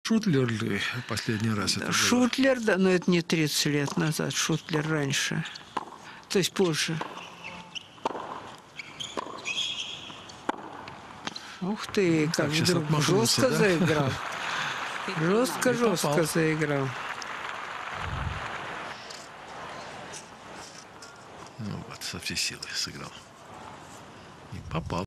Шутлер ли последний раз это было? Шутлер, да, но это не 30 лет назад. Шутлер раньше. То есть позже. Ух ты, как Так, сейчас вдруг отмахнулся, жестко да? заиграл. Жестко попал. заиграл. Ну вот, со всей силы сыграл. И попал.